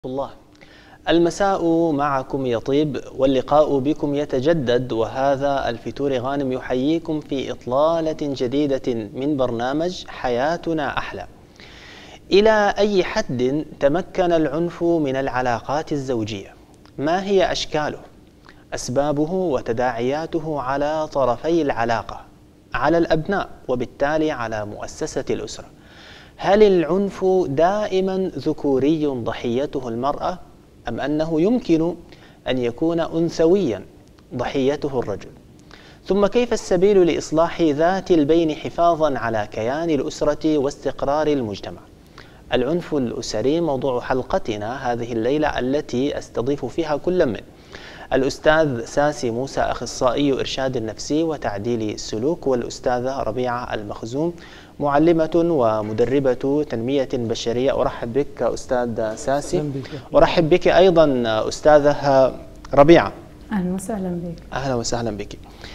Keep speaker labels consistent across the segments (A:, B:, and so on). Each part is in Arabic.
A: الله. المساء معكم يطيب واللقاء بكم يتجدد، وهذا الفطور غانم يحييكم في إطلالة جديدة من برنامج حياتنا أحلى. إلى أي حد تمكن العنف من العلاقات الزوجية؟ ما هي أشكاله؟ أسبابه وتداعياته على طرفي العلاقة، على الأبناء وبالتالي على مؤسسة الأسرة. هل العنف دائما ذكوري ضحيته المرأة، أم أنه يمكن أن يكون أنثويا ضحيته الرجل؟ ثم كيف السبيل لإصلاح ذات البين حفاظا على كيان الأسرة واستقرار المجتمع؟ العنف الأسري موضوع حلقتنا هذه الليلة، التي أستضيف فيها كل من الأستاذ ساسي موسى، أخصائي إرشاد نفسي وتعديل السلوك، والأستاذة ربيعة المخزوم، معلمة ومدربة تنمية بشرية. أرحب بك أستاذ ساسي. أرحب بك أيضا أستاذة ربيعة.
B: أهلا وسهلا بك.
A: أهلا وسهلا بك.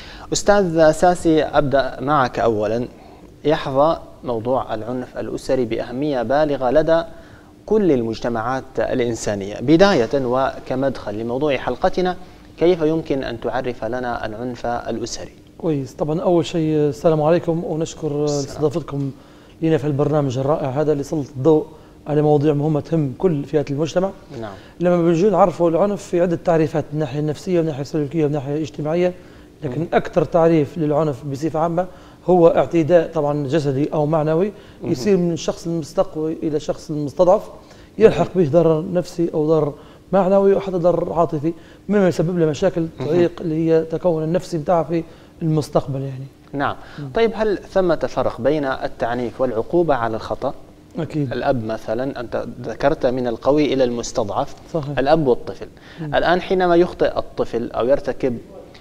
A: أستاذ ساسي، أبدأ معك أولا. يحظى موضوع العنف الأسري بأهمية بالغة لدى كل المجتمعات الإنسانية. بداية وكمدخل لموضوع حلقتنا، كيف يمكن أن تعرف لنا العنف الأسري؟
C: كويس. طبعا أول شيء السلام عليكم، ونشكر استضافتكم لنا في البرنامج الرائع هذا اللي سلط الضوء على مواضيع مهمة تهم كل فئات المجتمع.
A: نعم.
C: لما بنجي نعرفوا العنف في عدة تعريفات، من الناحية النفسية ومن الناحية السلوكية ومن الناحية الاجتماعية، لكن أكثر تعريف للعنف بصفة عامة هو اعتداء طبعا جسدي أو معنوي يصير من الشخص المستقوي إلى الشخص المستضعف، يلحق به ضرر نفسي أو ضرر معنوي أو حتى ضرر عاطفي، مما يسبب له مشاكل تعيق اللي هي تكون النفسي بتاعه في المستقبل يعني.
A: نعم. طيب، هل ثمة فرق بين التعنيف والعقوبة على الخطأ؟
C: أكيد.
A: الأب مثلا، أنت ذكرت من القوي إلى المستضعف.
C: صحيح.
A: الأب والطفل. الآن حينما يخطئ الطفل أو يرتكب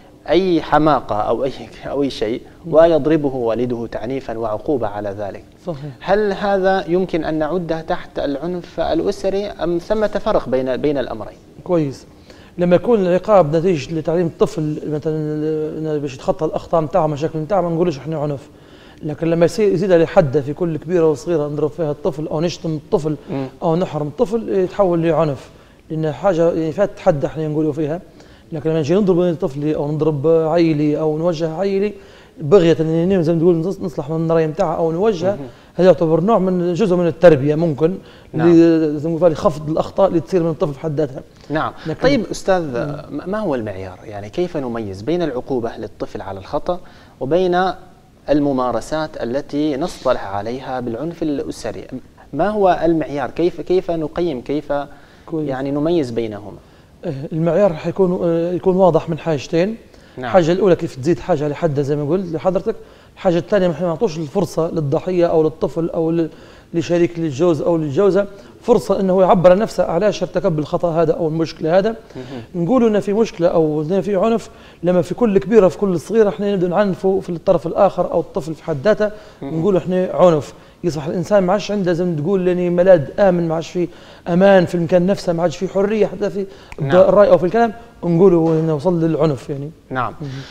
A: أي حماقة أو أي شيء ويضربه والده تعنيفا وعقوبة على ذلك،
C: صحيح.
A: هل هذا يمكن أن نعده تحت العنف الأسري، أم ثمة فرق بين الأمرين؟
C: كويس. لما يكون العقاب نتيجة لتعليم الطفل مثلا باش يتخطى الأخطاء نتاعه مشاكل نتاعه، ما نقولش احنا عنف. لكن لما يزيد عليه حده في كل كبيرة وصغيرة نضرب فيها الطفل أو نشتم الطفل أو نحرم الطفل، يتحول لعنف، لأن حاجة يعني فات حد احنا نقولوا فيها. لكن لما نجي نضرب طفلي او نضرب عيلي او نوجه عيلي بغية زي ما تقول نصلح من الراي نتاعها او نوجه، هذا يعتبر نوع من جزء من التربيه ممكن. نعم. لخفض الاخطاء اللي تصير من الطفل في حد ذاتها.
A: نعم. طيب استاذ، ما هو المعيار؟ يعني كيف نميز بين العقوبه للطفل على الخطا وبين الممارسات التي نصطلح عليها بالعنف الاسري؟ ما هو المعيار؟ كيف نقيم؟ كيف يعني نميز بينهما؟
C: المعيار يكون واضح من حاجتين.
A: نعم.
C: الحاجه الاولى كيف تزيد حاجه لحدها زي ما قلت لحضرتك. الحاجه الثانيه ما نعطوش الفرصه للضحيه او للطفل او لشريك للجوز او للجوزه فرصه انه يعبر عن نفسه علاش ارتكب الخطا هذا او المشكله هذا. نقولوا ان في مشكله او ان في عنف لما في كل كبيره في كل صغيره احنا نبدا نعنفوا في الطرف الاخر او الطفل في حد ذاته، نقولوا احنا عنف. يصبح الانسان ما عادش عنده زي ما تقول يعني ملاذ امن، ما عادش في امان في المكان نفسه، ما عادش في حريه حتى في الراي او في الكلام، نقولوا انه وصل للعنف يعني. نعم.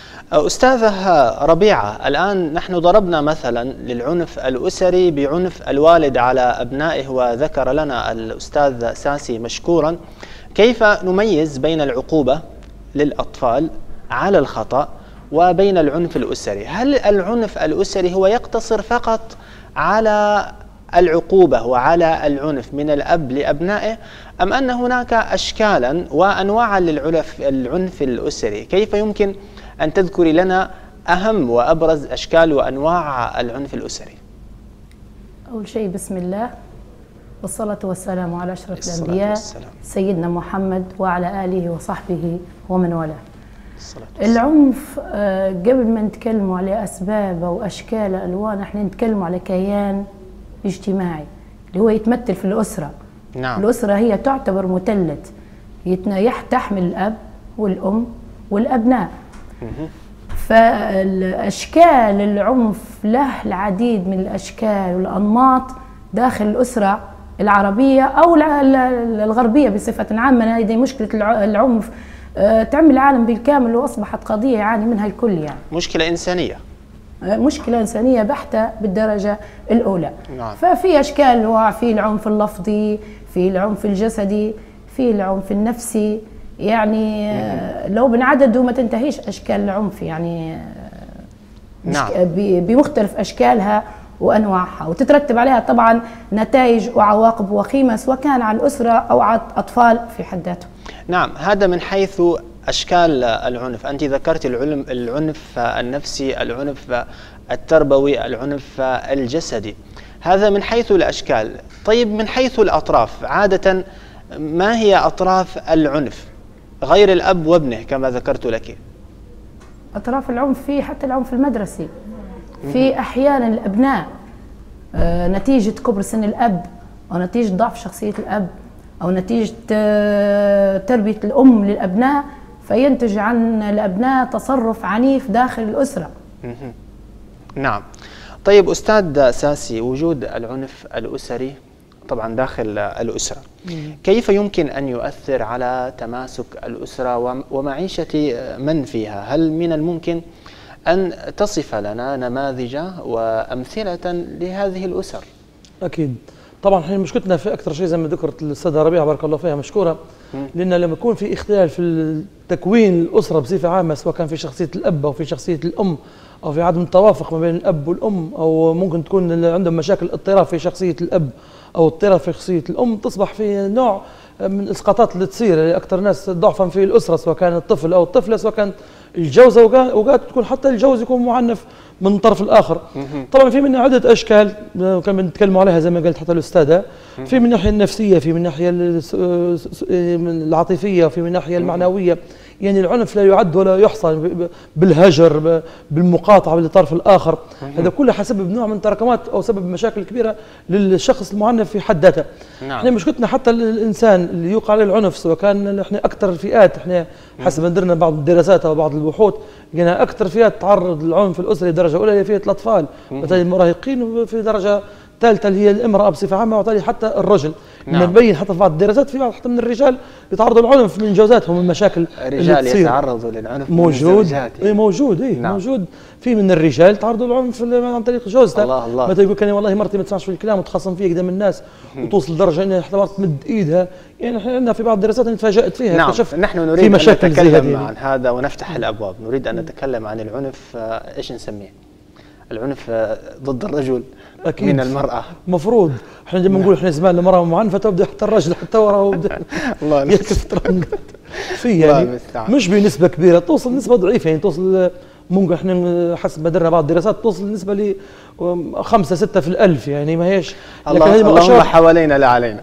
A: أستاذة ربيعة، الآن نحن ضربنا مثلا للعنف الأسري بعنف الوالد على أبنائه، وذكر لنا الأستاذ ساسي مشكورا كيف نميز بين العقوبة للأطفال على الخطأ وبين العنف الأسري. هل العنف الأسري هو يقتصر فقط على العقوبة وعلى العنف من الأب لأبنائه، أم أن هناك أشكالا وأنواعا للعنف الأسري؟ كيف يمكن أن تذكري لنا أهم وأبرز أشكال وأنواع العنف الأسري؟
B: أول شيء بسم الله والصلاة والسلام على أشرف الأنبياء سيدنا محمد وعلى آله وصحبه ومن والاه. العنف قبل ما نتكلم على أسباب أو أشكال ألوان، احنا نتكلم على كيان اجتماعي اللي هو يتمثل في الأسرة.
A: نعم.
B: الأسرة هي تعتبر مثلث تحمل الأب والأم والأبناء. فالأشكال العنف له العديد من الأشكال والأنماط داخل الأسرة العربية أو الغربية بصفة عامة. هذه مشكلة العنف تعمل العالم بالكامل وأصبحت قضية يعاني منها الكل يعني.
A: مشكلة إنسانية.
B: مشكلة إنسانية بحتة بالدرجة الأولى.
A: نعم.
B: ففي أشكال، في العنف اللفظي، في العنف الجسدي، في العنف النفسي، يعني لو بنعدده ما تنتهيش أشكال العنف، يعني
A: نعم.
B: بمختلف أشكالها وأنواعها، وتترتب عليها طبعا نتائج وعواقب وخيمة سواء كان على الأسرة أو على الأطفال في حد ذاتهم.
A: نعم، هذا من حيث أشكال العنف. أنت ذكرت العنف النفسي، العنف التربوي، العنف الجسدي، هذا من حيث الأشكال. طيب من حيث الأطراف، عادة ما هي أطراف العنف غير الأب وابنه كما ذكرت لك؟
B: أطراف العنف في حتى العنف المدرسي، في أحيانا الأبناء نتيجة كبر سن الأب أو نتيجة ضعف شخصية الأب أو نتيجة تربية الأم للأبناء، فينتج عن الأبناء تصرف عنيف داخل الأسرة.
A: نعم. طيب أستاذ ساسي، وجود العنف الأسري طبعا داخل الأسرة كيف يمكن أن يؤثر على تماسك الأسرة ومعيشة من فيها؟ هل من الممكن أن تصف لنا نماذج وأمثلة لهذه الأسر؟
C: أكيد طبعا. احنا مشكلتنا في أكثر شيء زي ما ذكرت الأستاذة ربيعة بارك الله فيها مشكورة، لأن لما يكون في اختلال في تكوين الأسرة بصفة عامة، سواء كان في شخصية الأب أو في شخصية الأم أو في عدم توافق ما بين الأب والأم، أو ممكن تكون عندهم مشاكل اضطراب في شخصية الأب أو اضطراب في شخصية الأم، تصبح في نوع من الإسقاطات اللي تصير. أكثر ناس ضعفا في الأسرة سواء كان الطفل أو الطفلة، سواء كان الجوزة، أوقات تكون حتى الجوز يكون معنف من الطرف الآخر. طبعا في منها عدة أشكال كان بنتكلموا عليها زي ما قلت حتى الأستاذة، في من الناحية النفسية، في من الناحية العاطفية، وفي من الناحية المعنوية. يعني العنف لا يعد ولا يحصى بالهجر، بالمقاطعة للطرف الآخر، هذا كله حسبب نوع من تراكمات أو سبب مشاكل كبيرة للشخص المعنف في حد ذاته. نعم. احنا مشكلتنا حتى الإنسان اللي يوقع عليه العنف، سواء كان احنا أكثر الفئات، احنا حسب ما درنا بعض الدراسات أو بعض البحوث لقينا أكثر فئات تعرض للعنف الأسري درجة أولى هي فئة الأطفال، وبالتالي المراهقين، وفي درجة ثالثة اللي هي الامرأة بصفة عامة، وبالتالي حتى الرجل. نعم. نبين حتى في بعض الدراسات في بعض حتى من الرجال يتعرضوا للعنف من جوزاتهم، من مشاكل
A: الرجال يتعرضوا للعنف
C: موجود. موجود نعم. موجود في من الرجال تعرضوا للعنف عن طريق جوزته.
A: الله
C: متى يقول كان والله مرتي ما تسمعش في الكلام وتخاصم فيه قدام الناس، وتوصل لدرجة انها حتى مرت تمد ايدها. يعني احنا عندنا في بعض الدراسات انا تفاجأت فيها.
A: نعم. نحن نريد أن نتكلم عن هذا ونفتح الابواب، نريد ان نتكلم عن العنف. ايش نسميه؟ العنف ضد الرجل أكيد. من المرأة مفروض.
C: احنا لما نقول احنا زمان المرأة معنفة تبدا حتى الرجل حتى وراه
A: الله
C: يكسر في يعني مش بنسبة كبيرة، توصل نسبة ضعيفة، يعني توصل ممكن احنا حسب ما درنا بعض الدراسات توصل نسبة ل 5-6 في الألف، يعني ما هيش.
A: اللهم حوالينا لا علينا.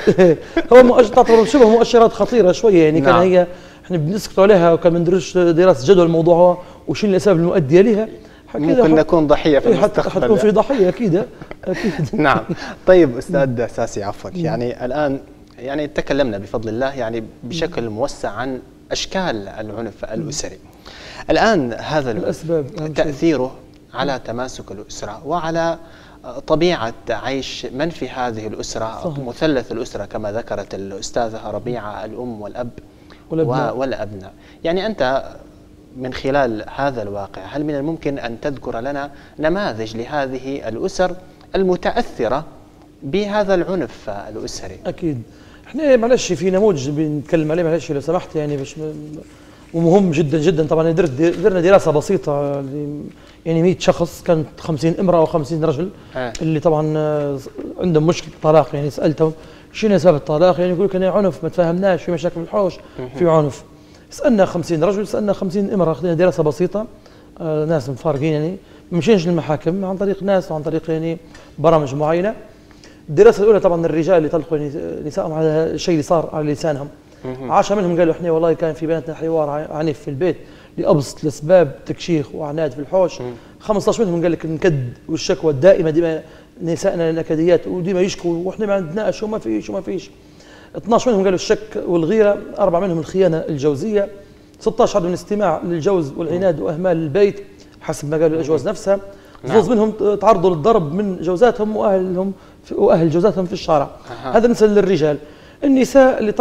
C: هو تعتبر شبه مؤشرات خطيرة شوية، يعني كان هي احنا بنسكتوا عليها وكان بندرس دراسة جدوى الموضوع وشو الأسباب المؤدية لها.
A: ممكن نكون ضحية في المستقبل.
C: حتكون في ضحية أكيد.
A: نعم. طيب أستاذ ساسي عفوا، يعني الآن يعني تكلمنا بفضل الله يعني بشكل موسع عن أشكال العنف الأسري. الآن هذا الأسباب تأثيره على تماسك الأسرة وعلى طبيعة عيش من في هذه الأسرة. صحيح. مثلث الأسرة كما ذكرت الأستاذة ربيعة، الأم والأب والأبناء. يعني أنت من خلال هذا الواقع هل من الممكن أن تذكر لنا نماذج لهذه الأسر المتأثرة بهذا العنف الأسري؟
C: أكيد. احنا معلش في نموذج بنتكلم عليه معلش لو سمحت، يعني باش ومهم جدا جدا. طبعا درنا دراسة بسيطة يعني 100 شخص، كانت 50 امرأة و50 رجل اللي طبعا عندهم مشكلة طلاق. يعني سألتهم شنو أسباب الطلاق، يعني يقول لك أنا عنف، ما تفاهمناش، في مشاكل في الحوش، في عنف. سألنا 50 رجل، سألنا 50 امرأة، أخذنا دراسة بسيطة، ناس متفارقين، يعني مشيناش للمحاكم عن طريق ناس وعن طريق يعني برامج معينة. الدراسة الأولى طبعا الرجال اللي طلقوا نسائهم على الشيء اللي صار على لسانهم. 10 منهم قالوا احنا والله كان في بيناتنا حوار عنيف في البيت لأبسط الأسباب، تكشيخ وعناد في الحوش. 15 منهم قال لك النكد والشكوى الدائمة، ديما نسائنا نكديات وديما يشكوا واحنا ما عندناش وما فيش. 12 منهم قالوا الشك والغيرة، 4 منهم الخيانة الجوزية، 16 عندهم الاستماع للجوز والعناد وأهمال البيت حسب ما قالوا الأجواز نفسها. 12 منهم تعرضوا للضرب من جوزاتهم وأهل جوزاتهم في الشارع. هذا بالنسبة للرجال. النساء اللي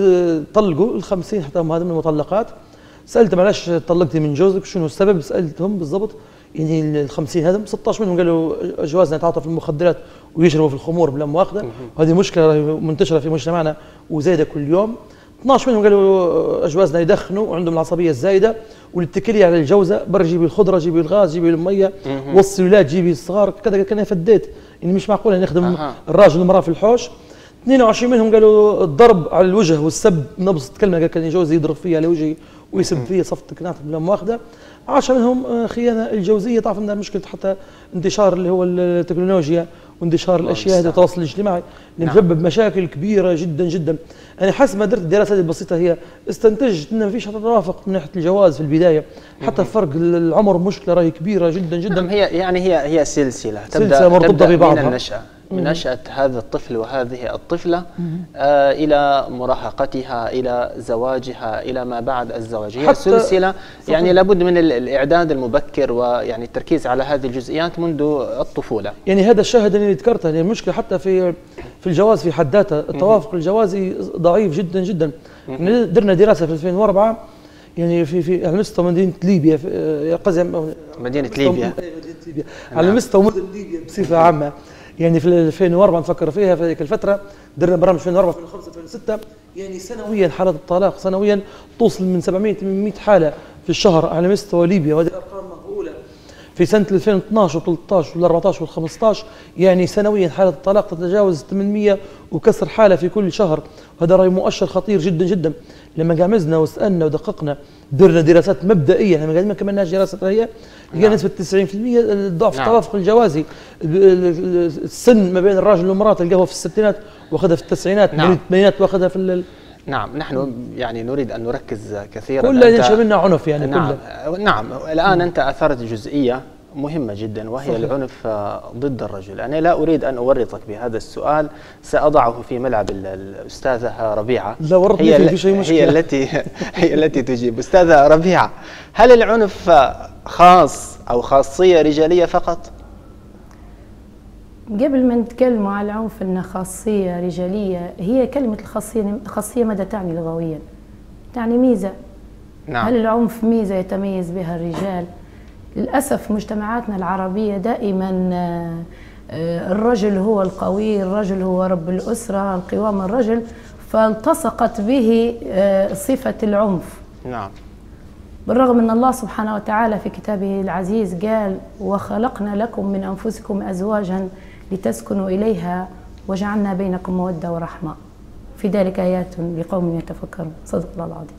C: طلقوا ال50 حتى هم هذا من المطلقات، سألتهم علاش طلقتي من جوزك، شنو السبب، سألتهم بالضبط. يعني ال50 هذا 16 منهم قالوا جوازنا يتعاطى في المخدرات ويشربوا في الخمور بلا مؤاخذه، وهذه مشكله منتشره في مجتمعنا وزايده كل يوم. 12 منهم قالوا اجوازنا يدخنوا وعندهم العصبيه الزايده والاتكاليه على الجوزه، برا جيبي الخضره، جيبي الغاز، جيبي الميه، وصي الاولاد، جيبي الصغار، كذا كان فديت يعني مش معقول ان يخدم الراجل والمراه في الحوش. 22 منهم قالوا الضرب على الوجه والسب، نبسط كلمه قال كان جوزي يضرب فيها على وجهي ويسب فيها صفت كنات بلا مؤاخذه. 10 منهم خيانه الجوزيه. تعرف ان مشكله حتى انتشار اللي هو التكنولوجيا وانتشار الاشياء هذه التواصل الاجتماعي اللي مسبب مشاكل كبيره جدا جدا. انا حسب ما درت الدراسه هذه البسيطه هي استنتجت ان ما فيش حتى توافق من ناحيه الجواز في البدايه، حتى فرق العمر مشكله راهي كبيره جدا جدا.
A: هي يعني هي سلسله
C: تبدا مرتبطه ببعضها
A: من النشأة، من نشأة هذا الطفل وهذه الطفلة إلى مراهقتها، إلى زواجها، إلى ما بعد الزواج. هي سلسلة يعني لابد من الإعداد المبكر ويعني التركيز على هذه الجزئيات منذ الطفولة.
C: يعني هذا الشاهد اللي ذكرته، يعني المشكلة حتى في الجواز في حد ذاته، التوافق الجوازي ضعيف جدا جدا. درنا دراسة في 2004 يعني في على مستوى مدينة ليبيا،
A: مدينة ليبيا
C: على مستوى مدن ليبيا بصفة عامة. يعني في 2004 نفكر فيها في هذيك الفترة، درنا برامج 2004 2005 2006، يعني سنويا حالات الطلاق سنويا توصل من 700 800 حالة في الشهر على مستوى ليبيا، وهذه أرقام مهولة. في سنة 2012 و13 وال14 وال15 يعني سنويا حالة الطلاق تتجاوز 800 وكسر حالة في كل شهر، وهذا راي مؤشر خطير جدا جدا. لما قامزنا وسألنا ودققنا درنا دراسات مبدئية، احنا ما كملناش دراسة رأيية، لقينا نسبة 90% ضعف التوافق الجوازي. السن ما بين الراجل والمرأة تلقاه في الستينات واخذها في التسعينات، من الثمانينات واخذها في
A: نعم. نحن يعني نريد أن نركز كثيرا،
C: كلنا ينشأ منا عنف يعني.
A: نعم. الآن أنت أثرت جزئية مهمة جدا وهي العنف ضد الرجل. أنا لا أريد أن أورطك بهذا السؤال، سأضعه في ملعب الأستاذة ربيعة.
C: لا ورطني في شيء مشكلة.
A: هي التي تجيب. أستاذة ربيعة، هل العنف خاص أو خاصية رجالية فقط؟
B: قبل ما نتكلم على العنف أنه خاصية رجالية، هي كلمة الخاصية ماذا تعني لغويا؟ تعني ميزة.
A: نعم.
B: هل العنف ميزة يتميز بها الرجال؟ للأسف مجتمعاتنا العربية دائما الرجل هو القوي، الرجل هو رب الأسرة، القوام الرجل، فالتصقت به صفة العنف.
A: نعم.
B: بالرغم أن الله سبحانه وتعالى في كتابه العزيز قال: وخلقنا لكم من أنفسكم أزواجا لتسكنوا إليها وجعلنا بينكم مودة ورحمة، في ذلك آيات لقوم يتفكرون. صدق الله العظيم.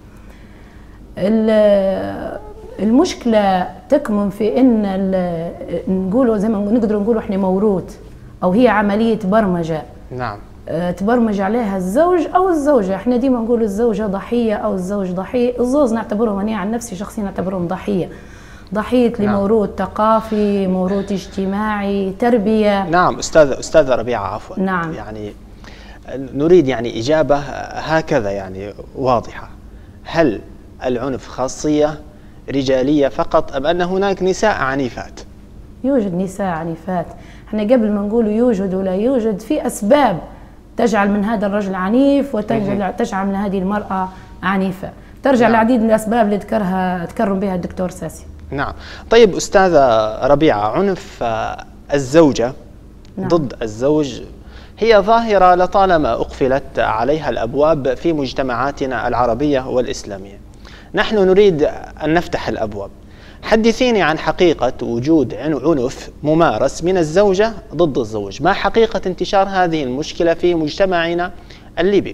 B: المشكلة تكمن في ان نقولوا زي ما نقدر نقولوا احنا موروث، او هي عملية برمجة.
A: نعم.
B: تبرمج عليها الزوج او الزوجة. احنا ديما نقولوا الزوجة ضحية او الزوج ضحية. الزوج نعتبرهم، انا عن نفسي شخصيا نعتبرهم ضحية لموروث ثقافي، موروث اجتماعي، تربية.
A: نعم. أستاذة ربيعة عفوا.
B: نعم.
A: يعني نريد يعني إجابة هكذا يعني واضحة. هل العنف خاصية رجالية فقط أم أن هناك نساء عنيفات؟
B: يوجد نساء عنيفات. احنا قبل ما نقول يوجد ولا يوجد، في أسباب تجعل من هذا الرجل عنيف وتجعل من هذه المرأة عنيفة. ترجع لعديد من الأسباب اللي تكرم بها الدكتور ساسي.
A: نعم. طيب أستاذة ربيعة، عنف الزوجة ضد الزوج هي ظاهرة لطالما أقفلت عليها الأبواب في مجتمعاتنا العربية والإسلامية. نحن نريد أن نفتح الأبواب. حدثيني عن حقيقة وجود عنف ممارس من الزوجة ضد الزوج. ما حقيقة انتشار هذه المشكلة في مجتمعنا الليبي؟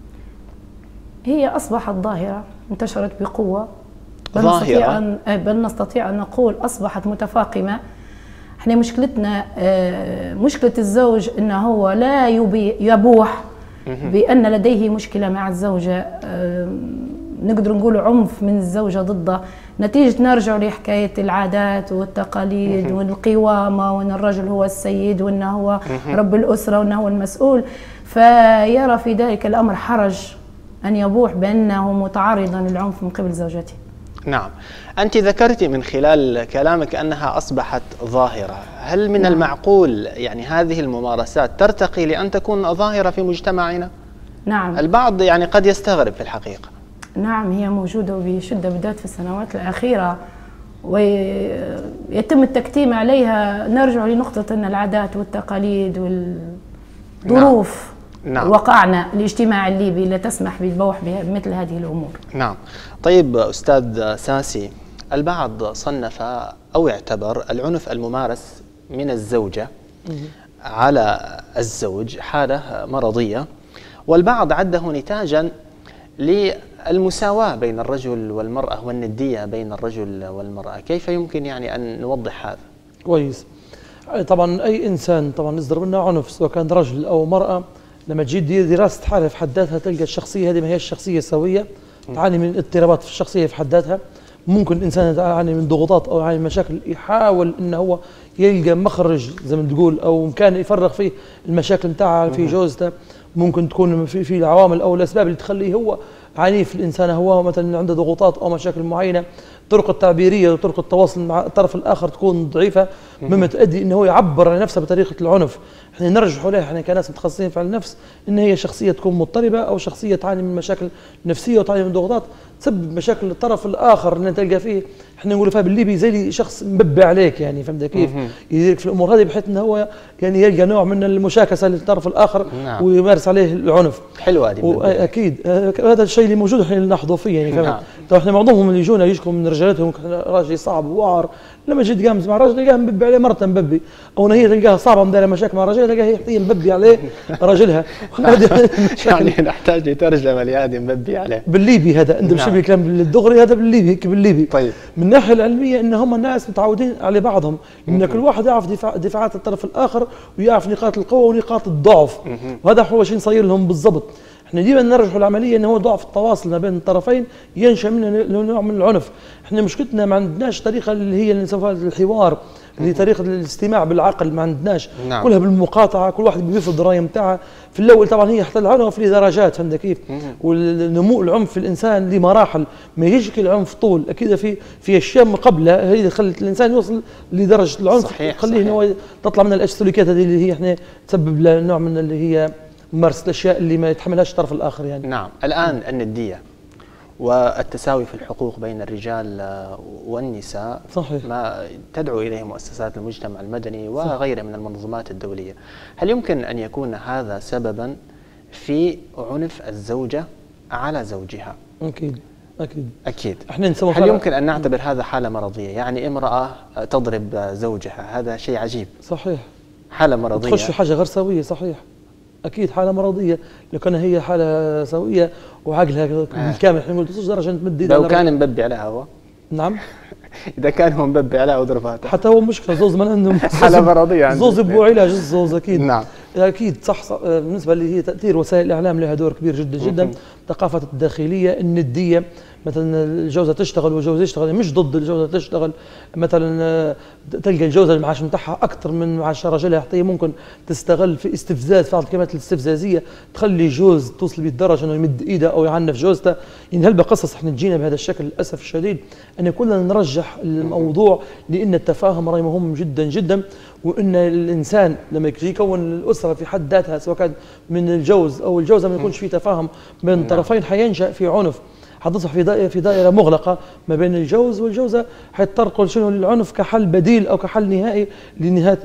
B: هي أصبحت ظاهرة، انتشرت بقوة، بل نستطيع أن نقول أصبحت متفاقمة. احنا مشكلتنا مشكلة الزوج أنه هو لا يبوح بأن لديه مشكلة مع الزوجة، نقدر نقول عنف من الزوجة ضده، نتيجة نرجع لحكاية العادات والتقاليد والقوامة، وأن الرجل هو السيد وأنه هو رب الأسرة وأنه هو المسؤول، فيرى في ذلك الأمر حرج أن يبوح بأنه متعرضا للعنف من قبل زوجته.
A: نعم. أنت ذكرت من خلال كلامك أنها أصبحت ظاهرة. هل من المعقول يعني هذه الممارسات ترتقي لأن تكون ظاهرة في مجتمعنا؟
B: نعم.
A: البعض يعني قد يستغرب في الحقيقة.
B: نعم، هي موجودة وبشدة بالذات في السنوات الأخيرة، ويتم التكتيم عليها، نرجع لنقطة أن العادات والتقاليد والظروف
A: نعم.
B: وقعنا الاجتماع الليبي لا تسمح بالبوح بمثل هذه الأمور.
A: نعم. طيب أستاذ ساسي، البعض صنف أو اعتبر العنف الممارس من الزوجة على الزوج حالة مرضية، والبعض عده نتاجا للمساواة بين الرجل والمرأة والندية بين الرجل والمرأة. كيف يمكن يعني أن نوضح هذا؟
C: كويس. طبعا أي إنسان طبعا يصدر منه عنف سواء كان رجل أو مرأة، لما تجي دراسة حالة في حد ذاتها تلقى الشخصية هذه ما هي الشخصية سوية، تعاني من اضطرابات في الشخصية في حد ذاتها. ممكن الإنسان يعاني من ضغوطات أو يعاني من مشاكل، يحاول إنه هو يلقى مخرج زي ما تقول أو مكان يفرغ فيه المشاكل نتاعها في جوزته. ممكن تكون في العوامل أو الأسباب اللي تخليه هو عنيف. الإنسان هو مثلا عنده ضغوطات أو مشاكل معينة، طرق التعبيرية وطرق التواصل مع الطرف الآخر تكون ضعيفة، مما تؤدي إنه هو يعبر عن نفسه بطريقة العنف. احنا نرجح عليها احنا كناس متخصصين في علم النفس إن هي شخصية تكون مضطربة أو شخصية تعاني من مشاكل نفسية وتعاني من ضغوطات تسبب مشاكل الطرف الآخر اللي تلقى فيه. احنا نقول فيها بالليبي زي لي شخص مببي عليك، يعني فهمت كيف؟ يديرك في الأمور هذه بحيث إنه هو يعني يلقى نوع من المشاكسة للطرف الآخر. نعم. ويمارس عليه العنف.
A: حلوة هذه.
C: أكيد هذا الشيء اللي موجود احنا نلاحظه فيه، يعني فهمت؟ نعم. طبعا احنا معظمهم اللي يجونا يشكوا من رجالتهم راجل صعب ووعر، لما جيت قامت مع راجل تلقاها مببي عليه مرته مببي، او هي تلقاها صعبه مدايره مشاكل مع راجلها تلقاها هي مببي عليه راجلها.
A: يعني نحتاج لترجمه لهذه مببي عليه
C: بالليبي. هذا انت بشبه كلام بالدغري، هذا بالليبي هيك بالليبي.
A: طيب
C: من الناحيه العلميه ان هم الناس متعودين على بعضهم، ان كل واحد يعرف دفاعات الطرف الاخر ويعرف نقاط القوه ونقاط الضعف، وهذا هو شيء صاير لهم بالضبط. احنا ديما نرجح العمليه ان هو ضعف التواصل ما بين الطرفين ينشا منه نوع من العنف. احنا مشكلتنا ما عندناش طريقه اللي هي اللي نسموها الحوار، اللي طريقه الاستماع بالعقل ما عندناش. نعم. كلها بالمقاطعه، كل واحد بيفرض الراي نتاعه. في الاول طبعا هي حتى العنف له درجات، فهمت كيف؟ والنمو العنف في الانسان له مراحل، ما يجيك العنف طول، اكيد في اشياء من قبلها هي اللي خلت الانسان يوصل لدرجه العنف تخليه انه هو تطلع من السلوكيات هذه اللي هي احنا تسبب له نوع من اللي هي ممارسة الأشياء اللي ما يتحملهاش الطرف الآخر يعني.
A: نعم. الآن الندية والتساوي في الحقوق بين الرجال والنساء
C: صحيح.
A: ما تدعو إليه مؤسسات المجتمع المدني وغيرها من المنظمات الدولية. هل يمكن أن يكون هذا سببا في عنف الزوجة على زوجها؟
C: أكيد أكيد
A: أكيد.
C: هل
A: يمكن أن نعتبر هذا حالة مرضية؟ يعني امرأة تضرب زوجها، هذا شيء عجيب.
C: صحيح.
A: حالة مرضية.
C: تخش في حاجة غير سوية. صحيح. أكيد حالة مرضية. لو كان هي حالة سوية وعقلها بالكامل احنا نقول توصلش درجة تمد إيدها.
A: لو كان مببي عليها هو.
C: نعم.
A: إذا كان هو مببي عليها وضربها
C: حتى هو مشكلة زوز من عندهم
A: حالة مرضية.
C: زوز يبغوا علاج الزوز أكيد.
A: نعم.
C: أكيد صح. بالنسبة اللي هي تأثير وسائل الإعلام لها دور كبير جدا جدا. ثقافة الداخلية الندية، مثلا الجوزة تشتغل والجوز يشتغل، مش ضد الجوزة تشتغل. مثلا تلقى الجوزة المعاش نتاعها أكثر من معاش راجلها، حتى ممكن تستغل في استفزاز، بعض الكلمات الاستفزازية تخلي جوز توصل بالدرجة أنه يمد إيده أو يعنف جوزته. يعني هل قصص احنا تجينا بهذا الشكل للأسف الشديد، أن كلنا نرجح الموضوع لأن التفاهم رأي مهم جدا جدا، وأن الإنسان لما يجي يكون الأسرة في حد ذاتها سواء كان من الجوز أو الجوزة ما يكونش في تفاهم بين الطرفين حينشأ في عنف، حتصبح في دائرة مغلقة ما بين الجوز والجوزة، حيضطر شنو للعنف كحل بديل أو كحل نهائي لنهاية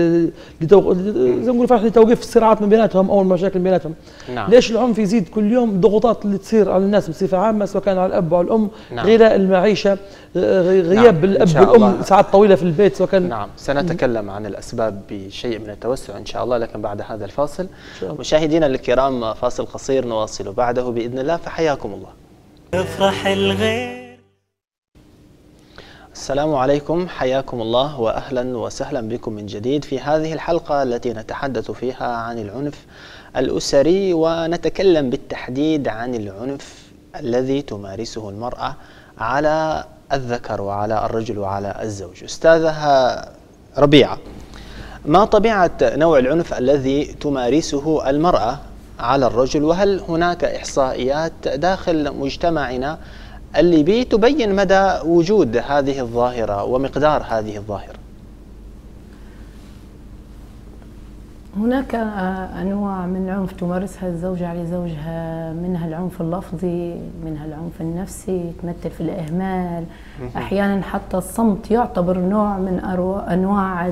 C: زي ما نقول لتوقيف الصراعات من بيناتهم أو المشاكل بيناتهم.
A: نعم.
C: ليش العنف يزيد كل يوم؟ الضغوطات اللي تصير على الناس بصفة عامة سواء كان على الأب وعلى الأم.
A: نعم.
C: غلاء المعيشة، غياب الأب والأم ساعات طويلة في البيت سواء كان.
A: نعم. سنتكلم عن الأسباب بشيء من التوسع إن شاء الله، لكن بعد هذا الفاصل. مشاهدينا الكرام فاصل قصير نواصل بعده بإذن الله، فحياكم الله. افرح الغير. السلام عليكم، حياكم الله واهلا وسهلا بكم من جديد في هذه الحلقه التي نتحدث فيها عن العنف الاسري، ونتكلم بالتحديد عن العنف الذي تمارسه المراه على الذكر وعلى الرجل وعلى الزوج. استاذه ربيعه، ما طبيعه نوع العنف الذي تمارسه المراه على الرجل، وهل هناك إحصائيات داخل مجتمعنا الليبي تبين مدى وجود هذه الظاهرة ومقدار هذه الظاهرة؟
B: هناك أنواع من العنف تمارسها الزوجة على زوجها، منها العنف اللفظي، منها العنف النفسي، يتمثل في الإهمال. أحيانا حتى الصمت يعتبر نوع من أنواع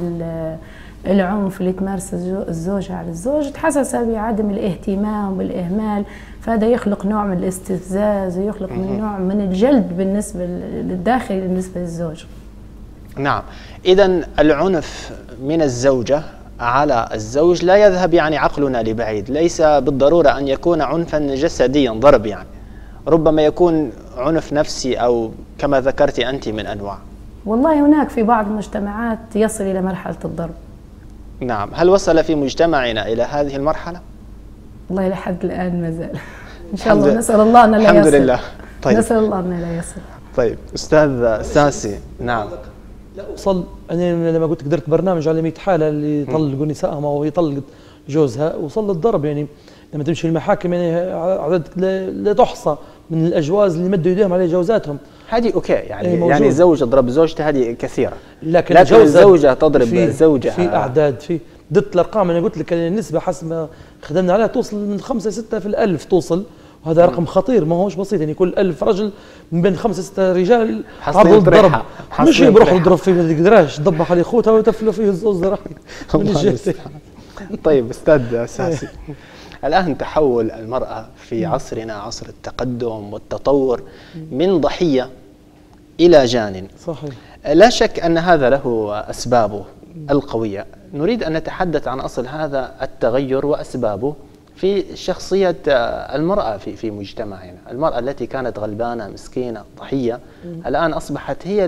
B: العنف اللي تمارس الزوجة على الزوج، تحسسها بعدم الاهتمام والإهمال، فهذا يخلق نوع من الاستفزاز ويخلق نوع من الجلد بالنسبة للداخل بالنسبة للزوج.
A: نعم، إذن العنف من الزوجة على الزوج لا يذهب يعني عقلنا لبعيد، ليس بالضرورة أن يكون عنفا جسديا ضرب، يعني ربما يكون عنف نفسي أو كما ذكرت أنت من أنواع.
B: والله هناك في بعض المجتمعات يصل إلى مرحلة الضرب.
A: نعم، هل وصل في مجتمعنا إلى هذه المرحلة؟
B: والله لحد الآن ما زال. إن شاء الله نسأل الله أن لا يصل.
A: الحمد لله. طيب.
B: نسأل الله أن لا يصل.
A: طيب أستاذ ساسي. نعم.
C: لا وصل، أنا لما قلت قدرت برنامج على 100 حالة اللي يطلقوا نسائهم أو يطلق جوزها، وصل للضرب. يعني لما تمشي المحاكم يعني عدد لا تحصى من الأجواز اللي مدوا يديهم على جوزاتهم.
A: هذه أوكي، يعني زوج تضرب زوجته هذه كثيرة،
C: لكن
A: الزوجة تضرب زوجها
C: في أعداد، في ضد الأرقام. أنا قلت لك النسبة حسب ما خدمنا عليها توصل من 5 6 في الألف توصل، وهذا رقم خطير ما هوش بسيط. يعني كل 1000 رجل من بين 5 6 رجال عرضوا الضرب، مش بيروح يضرب فيه ما يقدرش يضبح على خوته ويتفلوا فيه الزوز راح من الجهة.
A: طيب أستاذ ساسي، الآن تحول المرأة في عصرنا، عصر التقدم والتطور، من ضحية إلى جان.
C: صحيح. لا
A: شك أن هذا له أسبابه القوية. نريد أن نتحدث عن أصل هذا التغير وأسبابه في شخصية المرأة في مجتمعنا. المرأة التي كانت غلبانة مسكينة ضحية الآن أصبحت هي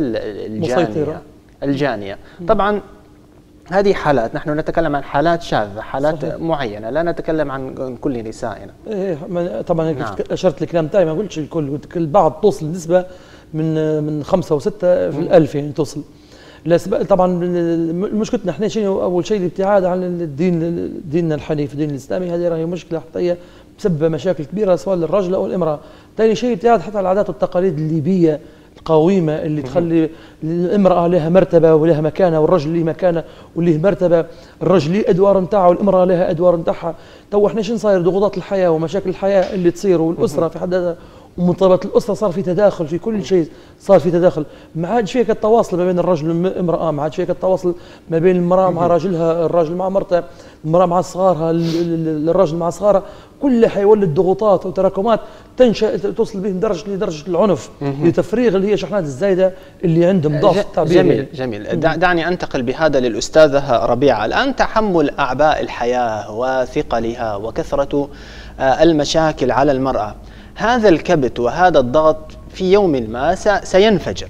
A: الجانية. طبعا هذه حالات، نحن نتكلم عن حالات شاذة، حالات صحيح. معينة، لا نتكلم عن كل نسائنا.
C: طبعا نعم. أشرت الكلام تاعي، ما قلتش الكل، قلت البعض توصل نسبة من 5 و6 في الألف يعني توصل. طبعا مشكلتنا احنا اول شيء الابتعاد عن الدين، ديننا الحنيف، الدين الاسلامي. هذه راهي مشكله حتى هي بسبب مشاكل كبيره سواء للرجل او الامراه. ثاني شيء ابتعاد حتى عن العادات والتقاليد الليبيه القويمه اللي تخلي الامراه لها مرتبه ولها مكانه، والرجل له مكانه وله مرتبه. الرجل له ادوار نتاعه والامراه لها ادوار نتاعها. تو احنا شنو صاير؟ ضغوطات الحياه ومشاكل الحياه اللي تصير، والاسره في حد ذاتها ومنضبط الأسرة صار في تداخل في كل شيء، صار في تداخل. ما عادش فيك التواصل ما بين الرجل والمرأة، ما عادش فيك التواصل ما بين المرأة مع راجلها، الراجل مع مرته، المرأة مع صغارها، الرجل مع صغاره. كله حيولد ضغوطات وتراكمات تنشأ توصل بهم لدرجة العنف لتفريغ اللي هي شحنات الزايدة اللي عندهم ضعف تعبيري.
A: جميل. دعني أنتقل بهذا للأستاذة ربيعة. الآن تحمل أعباء الحياة وثقلها وكثرة المشاكل على المرأة، هذا الكبت وهذا الضغط في يوم ما سينفجر.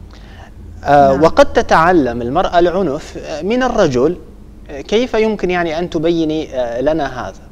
A: وقد تتعلم المرأة العنف من الرجل. كيف يمكن يعني أن تبيني لنا هذا؟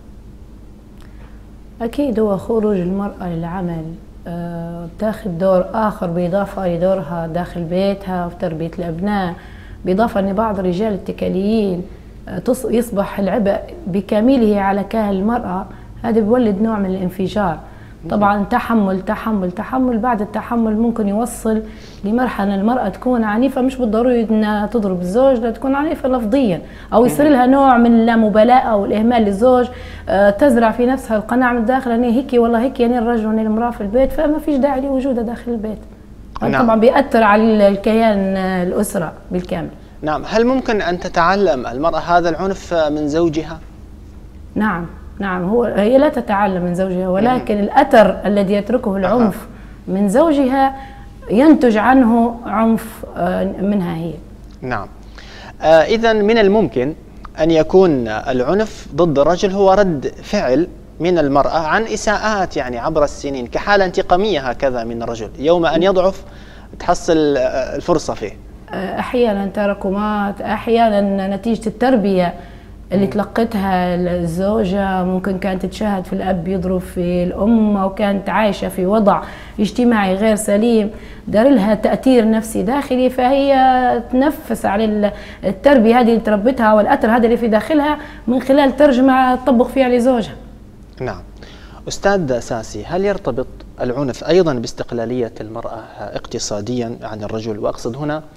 B: أكيد هو خروج المرأة للعمل تاخذ دور آخر بإضافة لدورها داخل بيتها وفي تربية الأبناء، بإضافة أن بعض الرجال الاتكاليين يصبح العبء بكامله على كاهل المرأة. هذا بيولد نوع من الانفجار. طبعا تحمل بعد التحمل ممكن يوصل لمرحلة المرأة تكون عنيفة، مش بالضروري انها تضرب الزوج، لا تكون عنيفة لفظيا، او يصير لها نوع من اللامبالاة او الاهمال للزوج، تزرع في نفسها القناعة من الداخل ان هيك والله هيك يعني الرجل ولا المرأة في البيت، فما فيش داعي لوجودها داخل البيت. طبعا بيأثر على الكيان الأسرة بالكامل.
A: نعم. هل ممكن ان تتعلم المرأة هذا العنف من زوجها؟
B: نعم، هي لا تتعلم من زوجها، ولكن الأثر الذي يتركه العنف من زوجها ينتج عنه عنف منها هي.
A: نعم. إذن من الممكن أن يكون العنف ضد الرجل هو رد فعل من المرأة عن إساءات يعني عبر السنين، كحالة انتقامية هكذا من الرجل، يوم أن يضعف تحصل الفرصة فيه.
B: أحيانا تراكمات، أحيانا نتيجة التربية اللي تلقتها الزوجة، ممكن كانت تشاهد في الأب يضرب في الأم، أو كانت عايشة في وضع اجتماعي غير سليم دار لها تأثير نفسي داخلي، فهي تنفس على التربية هذه اللي تربتها والأثر هذا اللي في داخلها من خلال ترجمة تطبق فيها لزوجها.
A: نعم. أستاذ ساسي، هل يرتبط العنف أيضا باستقلالية المرأة اقتصاديا عن الرجل؟ وأقصد هنا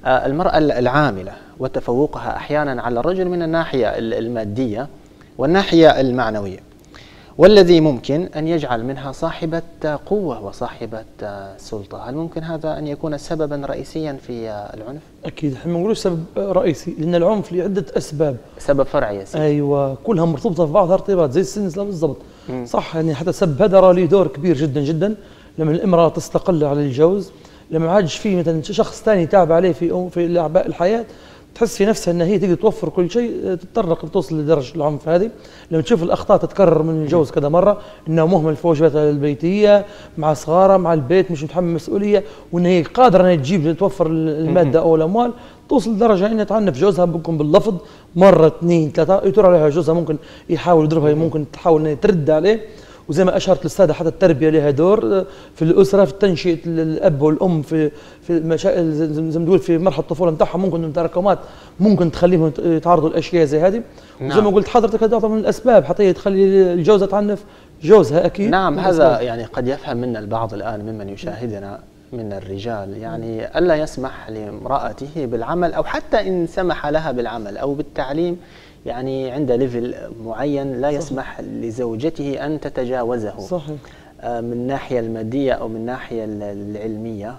A: المرأة العاملة وتفوقها أحيانا على الرجل من الناحية المادية والناحية المعنوية، والذي ممكن أن يجعل منها صاحبة قوة وصاحبة سلطة. هل ممكن هذا أن يكون سببا رئيسيا في العنف؟
C: أكيد احنا ما نقولوش سبب رئيسي، لأن العنف لعدة أسباب.
A: سبب فرعي يا سيدي.
C: أيوة، كلها مرتبطة في بعضها ارتباط زي السلسلة بالضبط. صح، يعني حتى السبب هذا له دور كبير جدا جدا. لما الامرأة تستقل على الجوز، لما ما عادش فيه مثلا شخص ثاني يتعب عليه في أعباء الحياة، تحس في نفسها ان هي تقدر توفر كل شيء، تتطرق توصل لدرجه العنف هذه. لما تشوف الاخطاء تتكرر من الجوز كذا مره، انه مهمل في واجباتها البيتيه مع صغارها مع البيت، مش متحمل مسؤوليه، وان هي قادره انها تجيب توفر الماده او الاموال، توصل لدرجه انها تعنف جوزها ممكن باللفظ مره اثنين ثلاثه، يثور عليها جوزها، ممكن يحاول يضربها، ممكن تحاول انها ترد عليه. وزي ما اشرت الاستاذه، حتى التربيه لها دور في الاسره، في تنشئه الاب والام في المشاكل زي ما تقول في مرحله الطفوله نتاعهم، ممكن تراكمات ممكن تخليهم يتعرضوا لاشياء زي هذه.
A: نعم.
C: وزي ما قلت حضرتك هذا من الاسباب حتى تخلي الجوزه تعنف جوزها اكيد.
A: نعم، هذا يعني قد يفهم منا البعض الان ممن يشاهدنا من الرجال، يعني الا يسمح لامراته بالعمل، او حتى ان سمح لها بالعمل او بالتعليم يعني عند ليفل معين لا يسمح لزوجته أن تتجاوزه.
C: صحيح.
A: من الناحية المادية أو من الناحية العلمية.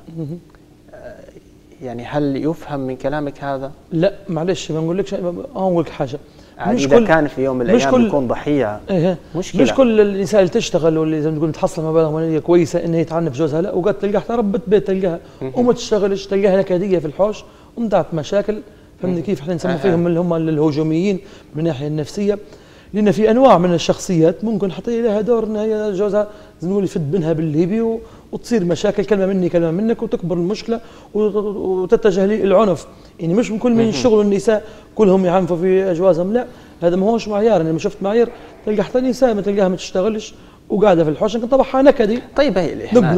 A: يعني هل يفهم من كلامك هذا؟
C: لا معلش، ما نقول لكش، أقول لك حاجة،
A: مش إذا كان في يوم من الأيام يكون ضحية مشكلة.
C: مش كل النساء اللي تشتغل واللي زي ما تقول تحصل مبالغ مالية كويسة إن هي تعنف جوزها، لا، وقد تلقاها ربة بيت، تلقاها وما تشتغلش، تلقاها نكدية في الحوش ومدعت مشاكل. فهمني كيف؟ احنا نسمي فيهم اللي هم الهجوميين من الناحيه النفسيه، لان في انواع من الشخصيات ممكن حتى لها دور ان هي جوزها زي ما نقول يفد منها بالهيبي وتصير مشاكل، كلمه مني كلمه منك، وتكبر المشكله وتتجه للعنف. يعني مش من كل من الشغل النساء كلهم يعنفوا في اجوازهم، لا، هذا ما هوش معيار. انا لما شفت معايير تلقى حتى نساء ما تلقاها ما تشتغلش وقاعده في الحوش، يمكن طبعها نكدي.
A: طيب هي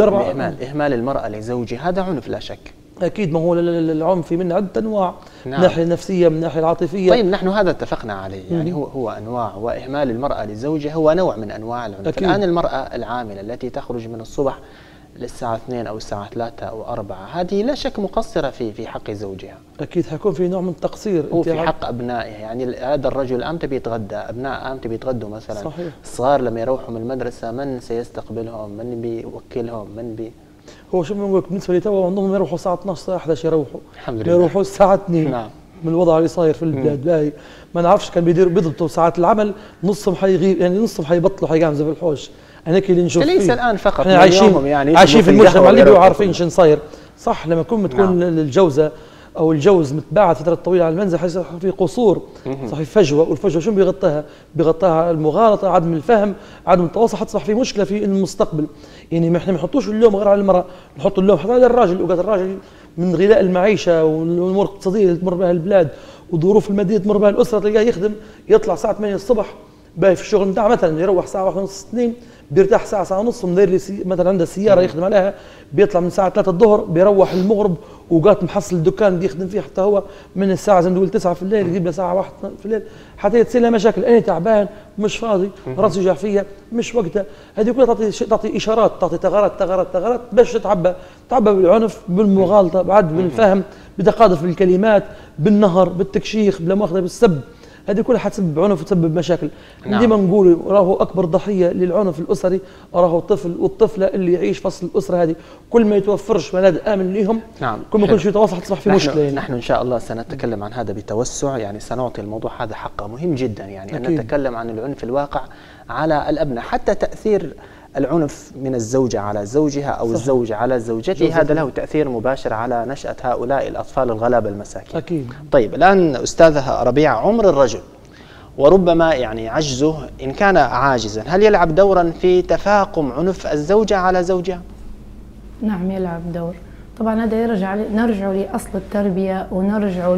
A: اهمال المراه لزوجها هذا عنف لا شك.
C: اكيد، ما هو العنف في منه عده انواع. نعم. من الناحيه النفسيه، من الناحيه العاطفيه.
A: طيب نحن هذا اتفقنا عليه، يعني هو انواع، واهمال المراه لزوجها هو نوع من انواع العنف. أكيد. الان المراه العامله التي تخرج من الصبح للساعه 2 او الساعه 3 او 4، هذه لا شك مقصره في حق زوجها.
C: اكيد حيكون في نوع من التقصير
A: وفي حق ابنائها. يعني هذا الرجل امتى بيتغدى، ابناء امتى بيتغدوا مثلا.
C: صحيح.
A: الصغار لما يروحوا من المدرسه من سيستقبلهم، من بيوكلهم،
C: هو شو بنقول لك، بالنسبه لي تو عندهم يروحوا الساعه 12 الساعه 11 يروحوا،
A: الحمد لله،
C: يروحوا الساعه 2.
A: نعم.
C: من الوضع اللي صاير في البلاد باهي، ما نعرفش كان بيضبطوا ساعات العمل، نصهم حيغيب، يعني نصهم حيبطلوا حيقعمزوا في الحوش. انا اللي نشوف
A: ليس الان فقط،
C: احنا عايشين في المجتمع الليبي وعارفين شنو صاير. صح، لما تكون
A: نعم.
C: الجوزه او الجوز متباعد فتره طويله على المنزل حيصير في قصور، صح، في فجوه، والفجوه شنو بيغطيها المغالطه، عدم الفهم، عدم التواصل، حتصبح في مشكله في المستقبل. يعني احنا ما نحطوش اللوم غير على المراه، نحط اللوم حتى على الراجل. وقت الراجل من غلاء المعيشه والامور الاقتصاديه اللي تمر بها البلاد والظروف الماديه تمر بها الاسره، تلقاه يخدم، يطلع الساعه 8 الصبح باهي في الشغل نتاعه، مثلا يروح الساعه 1 ونص 2، بيرتاح ساعه ساعه ونص، مدير مثلا عنده سياره يخدم عليها، بيطلع من الساعه 3 الظهر بيروح المغرب، وقات محصل الدكان اللي يخدم فيه حتى هو من الساعه زي ما نقول 9 في الليل، يجيب له ساعه 1 في الليل، حتى تصير له مشاكل. انا تعبان، مش فاضي، راسي يوجع فيا، مش وقتها. هذه كلها تعطي اشارات، تعطي ثغرات باش تعبى بالعنف، بالمغالطه، بعد بالفهم، بتقاذف بالكلمات، بالنهر، بالتكشيخ، بلا مؤاخذه، بالسب. هذه كلها حتسبب عنف وتسبب مشاكل.
A: نعم.
C: ديما نقول راهو اكبر ضحيه للعنف الاسري راهو الطفل والطفله اللي يعيش فصل الاسره هذه. كل ما يتوفرش ملاذ امن لهم،
A: نعم،
C: كل ما يكونش يتواصل تصبح في مشكله. يعني
A: نحن ان شاء الله سنتكلم عن هذا بتوسع، يعني سنعطي الموضوع هذا حقه، مهم جدا يعني أكيد. ان نتكلم عن العنف الواقع على الابناء، حتى تاثير العنف من الزوجة على زوجها أو صح. الزوج على زوجته، هذا له تأثير مباشر على نشأة هؤلاء الأطفال الغلابة المساكين.
C: أكيد.
A: طيب الآن أستاذة ربيعة، عمر الرجل وربما يعني عجزه إن كان عاجزا، هل يلعب دورا في تفاقم عنف الزوجة على زوجها؟
B: نعم يلعب دور. طبعا هذا نرجع لأصل التربية، ونرجع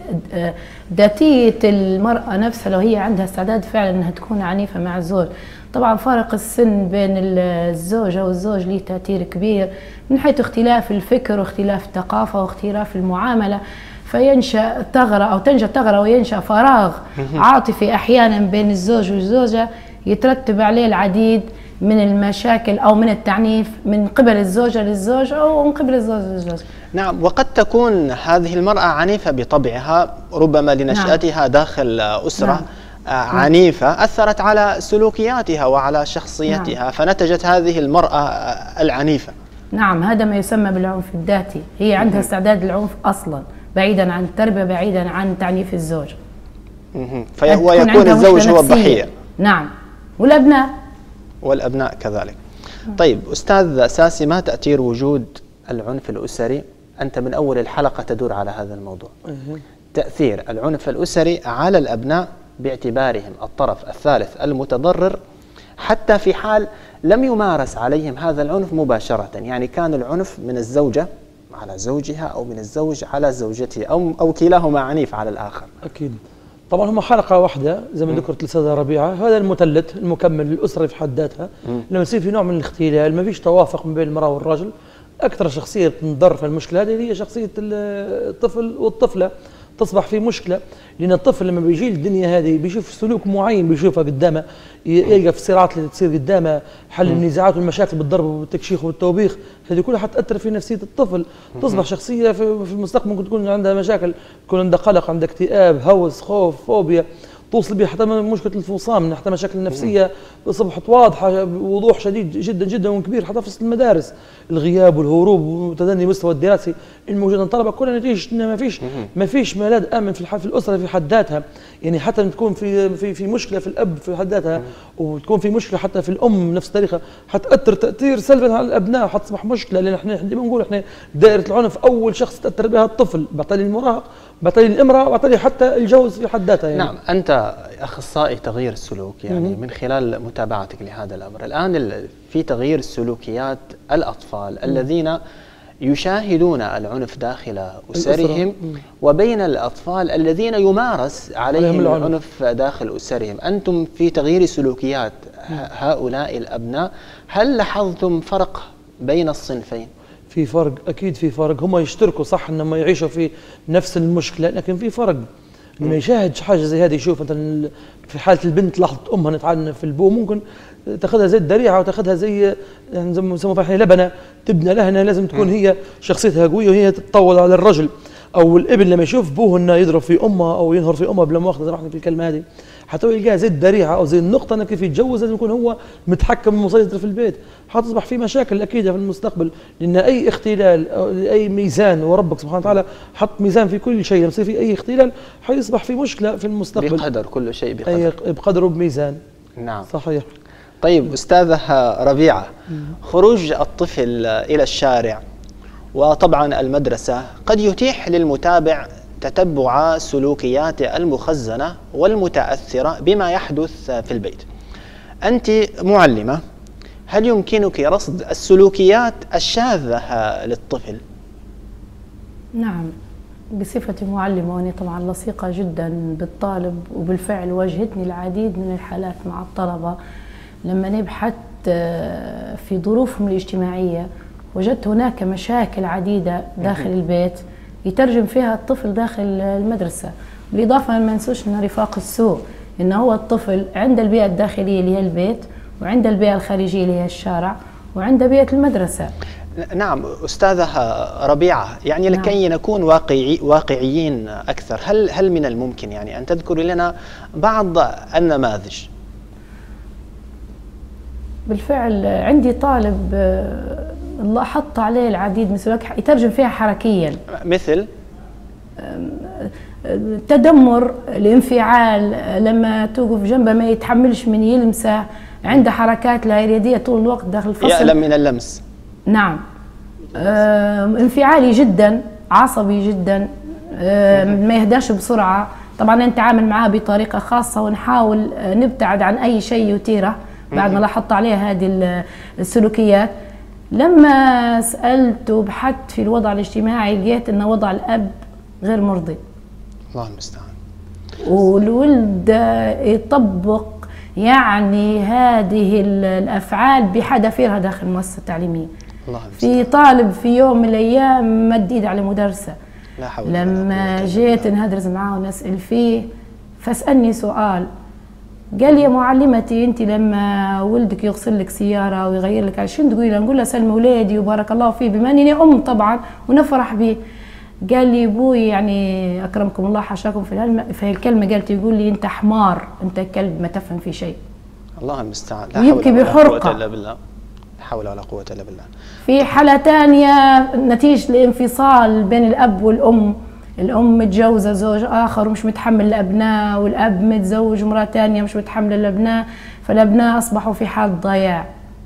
B: لذاتية المرأة نفسها، لو هي عندها استعداد فعلا أنها تكون عنيفة مع الزوج. طبعا فارق السن بين الزوجة والزوج له تأثير كبير من حيث اختلاف الفكر واختلاف الثقافة واختلاف المعاملة، فينشأ ثغرة أو تنشأ ثغرة وينشأ فراغ عاطفي أحيانا بين الزوج والزوجة، يترتب عليه العديد من المشاكل أو من التعنيف من قبل الزوجة للزوج أو من قبل الزوج للزوج.
A: نعم، وقد تكون هذه المرأة عنيفة بطبعها، ربما لنشأتها داخل أسرة عنيفة أثرت على سلوكياتها وعلى شخصيتها، فنتجت هذه المرأة العنيفة.
B: نعم، هذا ما يسمى بالعنف الذاتي. هي عندها استعداد للعنف أصلا، بعيدا عن التربية، بعيدا عن تعنيف الزوج.
A: ويكون الزوج هو الضحية.
B: نعم،
A: والأبناء كذلك. طيب أستاذ ساسي، ما تأثير وجود العنف الأسري؟ أنت من أول الحلقة تدور على هذا الموضوع. تأثير العنف الأسري على الأبناء باعتبارهم الطرف الثالث المتضرر، حتى في حال لم يمارس عليهم هذا العنف مباشرة، يعني كان العنف من الزوجة على زوجها أو من الزوج على زوجته أو كلاهما عنيف على الآخر.
C: أكيد طبعا هم حلقة واحدة زي ما ذكرت الأستاذة ربيعة، هذا المثلث المكمل للأسرة في حد ذاتها. لما يصير في نوع من الاختلال، ما فيش توافق ما بين المرأة والرجل، أكثر شخصية بتنضر في المشكلة هذه هي شخصية الطفل والطفلة. تصبح في مشكلة، لأن الطفل لما بيجي الدنيا هذه بيشوف سلوك معين بيشوفها قدامه، يلقى في الصراعات اللي تصير قدامه، حل النزاعات والمشاكل بالضرب والتكشيخ والتوبيخ، هذه كلها حتأثر في نفسية الطفل. تصبح شخصية في المستقبل ممكن تكون عندها مشاكل، يكون عندها قلق، عندها اكتئاب، هوس، خوف، فوبيا، توصل بها حتى مشكلة الفصام، حتى مشاكل نفسية أصبحت واضحة بوضوح شديد جدا جدا وكبير، حتى في المدارس، الغياب والهروب وتدني المستوى الدراسي الموجود عند الطلبة كلها نتيجة إن ما فيش ملاذ آمن في الأسرة في حد ذاتها. يعني حتى تكون في مشكلة في الأب في حد ذاتها، وتكون في مشكلة حتى في الأم نفس الطريقة، حتأثر تأثير سلبا على الأبناء، حتصبح مشكلة. لأن احنا دائما نقول احنا دائرة العنف أول شخص تأثر بها الطفل، بعتلي المراهق، بعتلي الامرأة، بعتلي حتى الجوز في حد ذاتها. يعني
A: نعم، أنت أخصائي تغيير السلوك، يعني من خلال متابعتك لهذا الأمر الآن في تغيير سلوكيات الأطفال الذين يشاهدون العنف داخل أسرهم وبين الأطفال الذين يمارس عليهم العنف داخل أسرهم، أنتم في تغيير سلوكيات هؤلاء الأبناء هل لاحظتم فرق بين الصنفين؟
C: في فرق، أكيد في فرق. هم يشتركوا صح إنهم يعيشوا في نفس المشكلة، لكن في فرق. لما يشاهد حاجة زي هذه، يشوف مثلا في حالة البنت لاحظت أمها نتعلم في البو، ممكن تاخذها زي الدريعة وتاخذها زي يعني زي ما يسموها احنا لبنة، تبنى لها انها لازم تكون هي شخصيتها قوية وهي تتطول على الرجل. أو الابن لما يشوف بوه انه يضرب في أمه أو ينهر في أمه بلا مؤاخذة، زي ما احنا في الكلمة هذه، حتى يلقاها زي الدريعة أو زي النقطة انه كيف يتجوز لازم يكون هو متحكم ومسيطر في البيت. حتصبح في مشاكل أكيدة في المستقبل، لأن أي اختلال أو أي ميزان، وربك سبحانه وتعالى حط ميزان في كل شيء، لما يصير في أي اختلال حيصبح في مشكلة في المستقبل.
A: بقدر كل شيء بقدر،
C: بقدر وبميزان.
A: نعم
C: صحيح.
A: طيب أستاذة ربيعة، خروج الطفل إلى الشارع وطبعا المدرسة قد يتيح للمتابع تتبع سلوكيات المخزنة والمتأثرة بما يحدث في البيت. أنت معلمة، هل يمكنك رصد السلوكيات الشاذة للطفل؟
B: نعم، بصفتي معلمة وأنا طبعا لصيقة جدا بالطالب، وبالفعل واجهتني العديد من الحالات مع الطلبة لما نبحث في ظروفهم الاجتماعية. وجدت هناك مشاكل عديدة داخل البيت يترجم فيها الطفل داخل المدرسة. بالإضافة ما ننسوش أن رفاق السوء، أنه هو الطفل عند البيئة الداخلية اللي هي البيت، وعند البيئة الخارجية اللي هي الشارع، وعند بيئة المدرسة.
A: نعم أستاذة ربيعة، يعني لكي نكون واقعيين أكثر، هل من الممكن يعني أن تذكر لنا بعض النماذج؟
B: بالفعل عندي طالب الله حط عليه العديد من سلوك يترجم فيها حركيا،
A: مثل
B: التدمر، الانفعال، لما توقف جنبه ما يتحملش من يلمسه، عنده حركات لا إرادية طول الوقت داخل الفصل،
A: يألم من اللمس.
B: نعم، انفعالي جدا، عصبي جدا، ما يهداش بسرعة. طبعا نتعامل معاه بطريقة خاصة ونحاول نبتعد عن أي شيء يثيره بعد ما لاحظت عليه هذه السلوكيات. لما سألت وبحثت في الوضع الاجتماعي لقيت أن وضع الأب غير مرضي.
A: الله المستعان.
B: والولد يطبق يعني هذه الأفعال بحذافيرها داخل المؤسسة التعليمية.
A: الله المستعان.
B: في طالب في يوم من الأيام مد إيد على مدرسة،
A: لا حول
B: لما جيت نهدرز معاه ونسأل فيه، فسألني سؤال، قال لي يا معلمتي انت لما ولدك يغسل لك سياره ويغير لك شنو تقولي له؟ نقول له سلم ولادي وبارك الله فيه بما اني ام طبعا ونفرح به. قال لي ابوي يعني اكرمكم الله حاشاكم في الكلمه، قالت يقول لي انت حمار، انت كلب ما تفهم في شيء.
A: الله المستعان.
B: لا يبكي بحرقه.
A: لا حول ولا قوه الا بالله.
B: في حاله ثانيه نتيجه الانفصال بين الاب والام، الام متجوزه زوج اخر ومش متحمل الابناء، والاب متزوج امراه ثانيه مش متحمل الابناء، فالابناء اصبحوا في حال ضياع.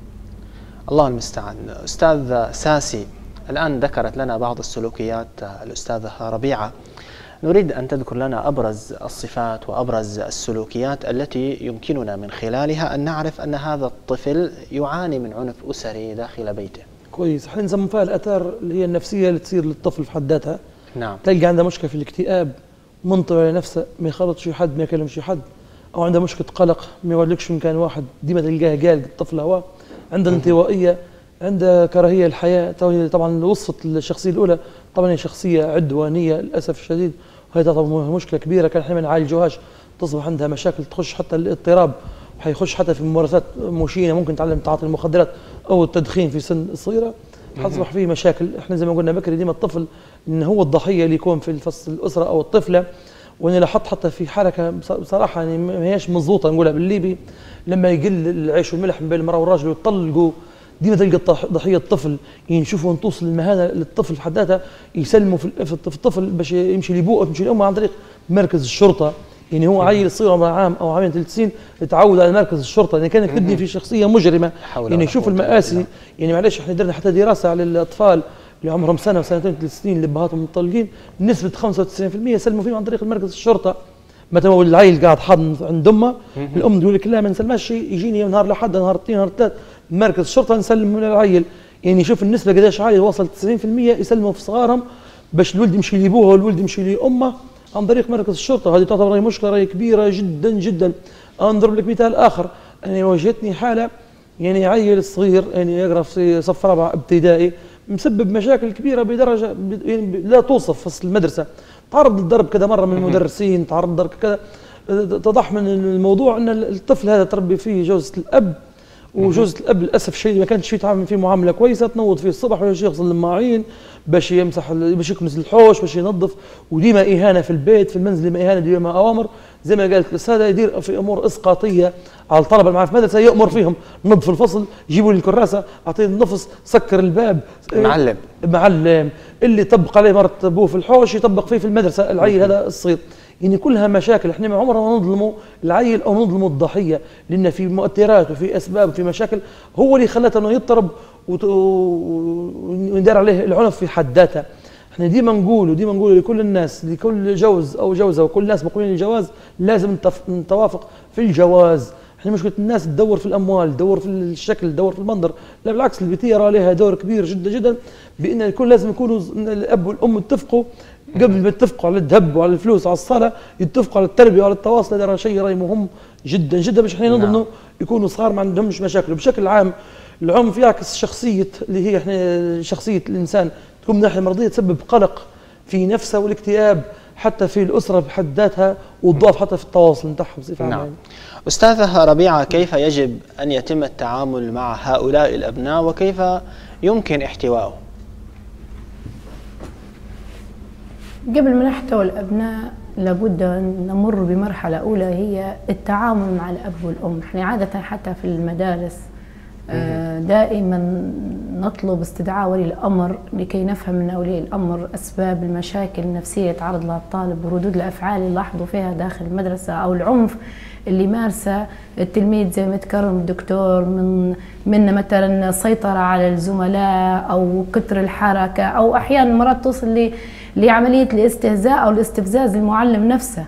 A: الله المستعان. استاذ ساسي، الان ذكرت لنا بعض السلوكيات الاستاذه ربيعه، نريد ان تذكر لنا ابرز الصفات وابرز السلوكيات التي يمكننا من خلالها ان نعرف ان هذا الطفل يعاني من عنف اسري داخل بيته.
C: كويس. احنا نسمي فيها الاثار اللي هي النفسيه اللي تصير للطفل في حد ذاتها.
A: نعم.
C: تلقى عنده مشكله في الاكتئاب، منطوي على نفسه، ما يخالطش حد، ما يكلمش حد، او عنده مشكله قلق، ما يولكش مكان واحد، ديما تلقاه قالق الطفل هو، عنده انطوائيه، عنده كراهيه للحياه. طبعا وصفت الشخصيه الاولى طبعا هي شخصيه عدوانيه للاسف الشديد، وهي طبعا مشكله كبيره كان احنا ما نعالجوهاش، تصبح عندها مشاكل تخش حتى الاضطراب، وحيخش حتى في ممارسات مشينه، ممكن تعلم تعاطي المخدرات او التدخين في سن صغيره، حتصبح فيه مشاكل. احنا زي ما قلنا بكري ديما الطفل ان هو الضحيه اللي يكون في الفصل الاسره او الطفله، وانا لاحظت حتى في حركه بصراحه يعني ما هيش مضبوطه نقولها بالليبي، لما يقل العيش والملح من بين المراه والراجل ويطلقوا، ديما تلقى ضحيه الطفل، يعني نشوفوا توصل المهانه للطفل في حد ذاته، يسلموا في الطفل باش يمشي لابوه يمشي لامه عن طريق مركز الشرطه. يعني هو عيل صغير عمره عام او عامين 3 سنين يتعود على مركز الشرطه، يعني كانك تبني في شخصيه مجرمه، يعني يشوف المآسي. يعني معلش احنا درنا حتى دراسه على الاطفال اللي عمرهم سنه وسنتين 3 سنين اللي ابهاتهم مطلقين، نسبه 95% سلموا فيهم عن طريق مركز الشرطه. متى هو العيل قاعد حاضن عند امه، الام تقول لك لا ما نسلمش شيء، يجيني نهار لحد نهار اثنين نهار ثلاث مركز الشرطه نسلم من العيل. يعني شوف النسبه قديش عاليه، وصلت 90% يسلموا في صغارهم باش الولد يمشي لابوه والولد يمشي لامه عن طريق مركز الشرطه. هذه تعتبر مشكله كبيره جدا جدا. انظر لك مثال اخر، يعني واجهتني حاله يعني عيل صغير يعني يقرا في صف 4 ابتدائي، مسبب مشاكل كبيره بدرجه يعني لا توصف في فصل المدرسه، تعرض للضرب كذا مره من المدرسين، تعرض للضرب كذا. اتضح من الموضوع ان الطفل هذا تربي فيه جوزة الاب، وجوزة الاب للاسف الشديد ما كانتش فيه تعامل فيه معامله كويسه، تنوض فيه الصبح باش يغسل المواعين، باش يمسح، باش يكنس الحوش، باش ينظف، وديما اهانه في البيت في المنزل، ديما اهانه ديما اوامر. زي ما قالت الاستاذه يدير في امور اسقاطيه على الطلبه اللي معاه في المدرسه، يامر فيهم نظف الفصل، جيبوا لي الكراسه، اعطيه النفس، سكر الباب. معلم اللي طبق عليه مرة ابوه في الحوش يطبق فيه في المدرسه العيل هذا الصغير. يعني كلها مشاكل. احنا ما عمرنا ما نظلموا العيل او نظلموا الضحيه، لان في مؤثرات وفي اسباب وفي مشاكل هو اللي خلاته انه يضطرب ويدار عليه العنف في حد ذاته. احنا ديما نقول لكل الناس، لكل جوز او جوزه وكل الناس مقبلين للجواز لازم نتوافق في الجواز. احنا مشكله الناس تدور في الاموال، تدور في الشكل، تدور في المنظر، لا بالعكس البيتيه راه لها دور كبير جدا جدا، بان الكل لازم يكونوا الاب والام يتفقوا قبل ما يتفقوا على الذهب وعلى الفلوس وعلى الصلاه، يتفقوا على التربيه وعلى التواصل. هذا شيء راي مهم جدا جدا باش احنا نضمنوا يكونوا صغار ما عندهمش مشاكل. بشكل عام العنف يعكس شخصيه اللي هي احنا شخصيه الانسان، تكون من ناحيه مرضيه تسبب قلق في نفسه والاكتئاب حتى في الاسره بحد ذاتها، والضعف حتى في التواصل نتاعهم بصفه عامه.
A: استاذه ربيعه، كيف يجب ان يتم التعامل مع هؤلاء الابناء وكيف يمكن احتوائهم؟
B: قبل ما نحتوي الابناء لابد ان نمر بمرحله اولى هي التعامل مع الاب والام. احنا عاده حتى في المدارس دائما نطلب استدعاء ولي الامر لكي نفهم من اولياء الامر اسباب المشاكل النفسيه يتعرض لها الطالب، وردود الافعال اللي لاحظوا فيها داخل المدرسه، او العنف اللي مارسه التلميذ زي ما تكرم الدكتور من مثلا السيطره على الزملاء او كتر الحركه، او احيانا مرات توصل لعمليه الاستهزاء او الاستفزاز المعلم نفسه.